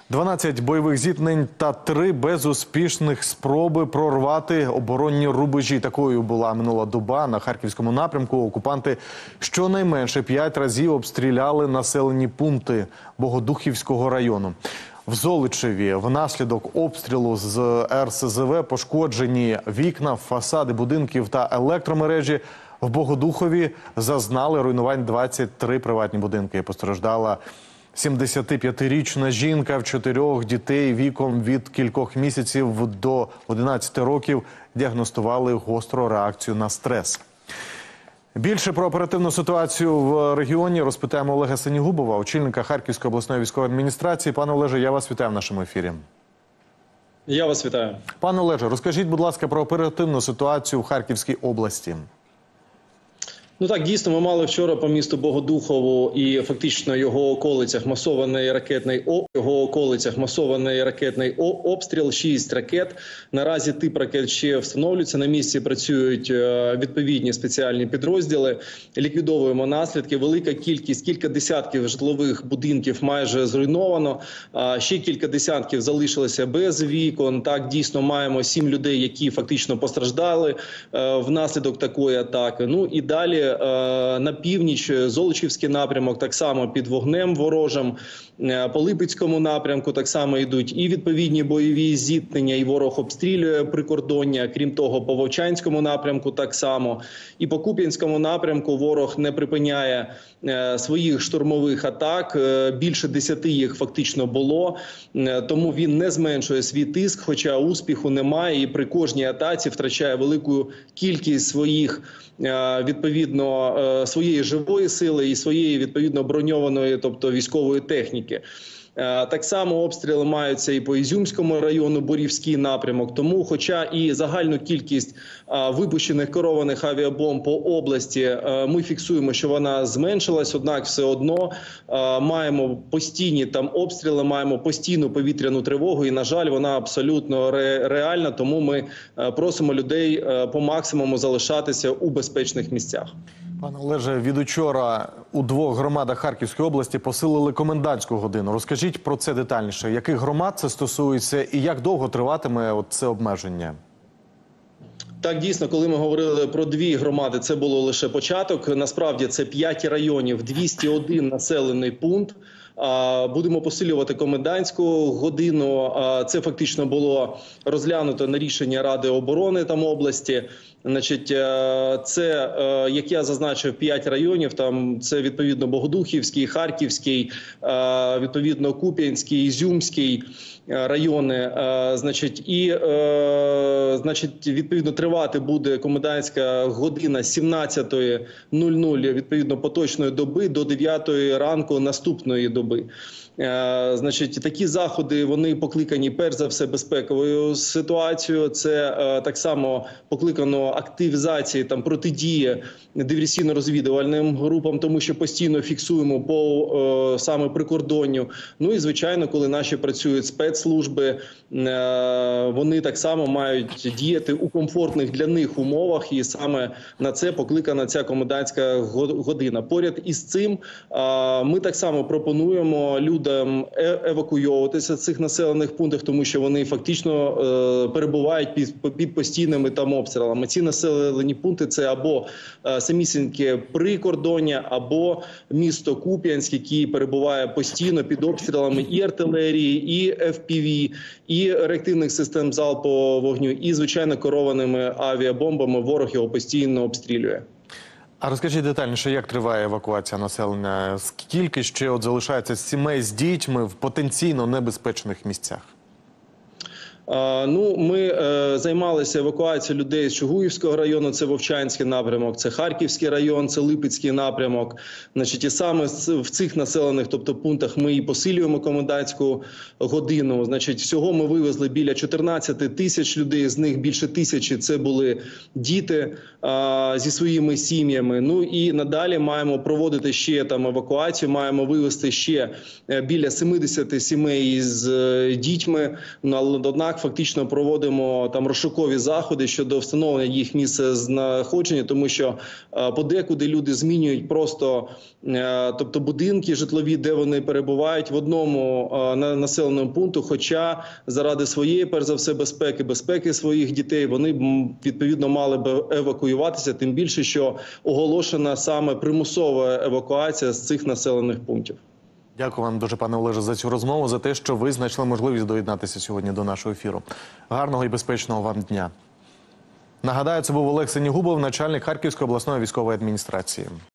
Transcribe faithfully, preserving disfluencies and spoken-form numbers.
дванадцять бойових зіткнень та три безуспішних спроби прорвати оборонні рубежі. Такою була минула доба на Харківському напрямку. Окупанти щонайменше п'ять разів обстріляли населені пункти Богодухівського району. В Золочеві внаслідок обстрілу з ер ес зе ве пошкоджені вікна, фасади будинків та електромережі. В Богодухові зазнали руйнувань двадцять три приватні будинки. Постраждала сімдесятип'ятирічна жінка, в чотирьох дітей віком від кількох місяців до одинадцяти років діагностували гостру реакцію на стрес. Більше про оперативну ситуацію в регіоні розпитаємо Олега Синігубова, очільника Харківської обласної військової адміністрації. Пане Олеже, я вас вітаю в нашому ефірі. Я вас вітаю. Пане Олеже, розкажіть, будь ласка, про оперативну ситуацію в Харківській області. Ну так, дійсно, ми мали вчора по місту Богодухову і фактично його околицях масований ракетний о, його околицях масований ракетний о, обстріл, шість ракет. Наразі тип ракет ще встановлюється. На місці працюють відповідні спеціальні підрозділи. Ліквідовуємо наслідки. Велика кількість, кілька десятків житлових будинків майже зруйновано. Ще кілька десятків залишилося без вікон. Так, дійсно, маємо сім людей, які фактично постраждали внаслідок такої атаки. Ну і далі на північ Золочівський напрямок так само під вогнем ворожим, по Липецькому напрямку так само йдуть і відповідні бойові зіткнення, і ворог обстрілює прикордоння, крім того, по Вовчанському напрямку так само, і по Куп'янському напрямку ворог не припиняє своїх штурмових атак, більше десяти їх фактично було, тому він не зменшує свій тиск, хоча успіху немає, і при кожній атаці втрачає велику кількість своїх, відповідно, своєї живої сили і своєї, відповідно, броньованої, тобто військової техніки. Так само обстріли маються і по Ізюмському району, Борівський напрямок. Тому, хоча і загальну кількість випущених керованих авіабомб по області ми фіксуємо, що вона зменшилась, однак все одно маємо постійні там обстріли, маємо постійну повітряну тривогу і, на жаль, вона абсолютно ре реальна, тому ми просимо людей по максимуму залишатися у безпечних місцях. Пане Олеже, від учора у двох громадах Харківської області посилили комендантську годину. Розкажіть про це детальніше. Яких громад це стосується і як довго триватиме от це обмеження? Так, дійсно, коли ми говорили про дві громади, це було лише початок. Насправді це п'ять районів, двісті один населений пункт. Будемо посилювати комендантську годину. Це фактично було розглянуто на рішення Ради оборони там області. Значить, це, як я зазначив, п'ять районів. Там це відповідно Богодухівський, Харківський, відповідно Куп'янський, Ізюмський райони. Значить, і значить, відповідно тривати буде комендантська година з сімнадцятої нуль нуль відповідно поточної доби до дев'ятої ранку наступної доби. Значить, такі заходи, вони покликані перш за все безпековою ситуацією. Це так само покликано активізації, там протидії диверсійно-розвідувальним групам, тому що постійно фіксуємо по саме прикордонню. Ну і звичайно, коли наші працюють спецслужби, вони так само мають діяти у комфортних для них умовах, і саме на це покликана ця комендантська година. Поряд із цим ми так само пропонуємо людям евакуйовуватися з цих населених пунктів, тому що вони фактично перебувають під, під постійними там обстрілами. Ці населені пункти – це або самісіньке прикордоння, або місто Куп'янськ, який перебуває постійно під обстрілами і артилерії, і еф пі ві, і реактивних систем залпового вогню, і, звичайно, керованими авіабомбами. Ворог його постійно обстрілює. А розкажіть детальніше, як триває евакуація населення? Скільки ще от залишається сімей з дітьми в потенційно небезпечних місцях? Ну, ми е, займалися евакуацією людей з Чугуївського району, це Вовчанський напрямок, це Харківський район, це Липецький напрямок. Значить, і саме в цих населених, тобто пунктах, ми і посилюємо комендантську годину. Значить, всього ми вивезли біля чотирнадцяти тисяч людей, з них більше тисячі це були діти е, зі своїми сім'ями. Ну і надалі маємо проводити ще там евакуацію, маємо вивезти ще біля сімдесяти сімей з е, дітьми. Ну, однак так фактично проводимо там розшукові заходи щодо встановлення їх місця знаходження, тому що е, подекуди люди змінюють просто, е, тобто будинки житлові, де вони перебувають в одному е, на населеному пункту, хоча заради своєї, перш за все, безпеки, безпеки своїх дітей, вони б, відповідно мали б евакуюватися, тим більше, що оголошена саме примусова евакуація з цих населених пунктів. Дякую вам дуже, пане Олеже, за цю розмову, за те, що ви знайшли можливість доєднатися сьогодні до нашого ефіру. Гарного і безпечного вам дня. Нагадаю, це був Олег Синігубов, начальник Харківської обласної військової адміністрації.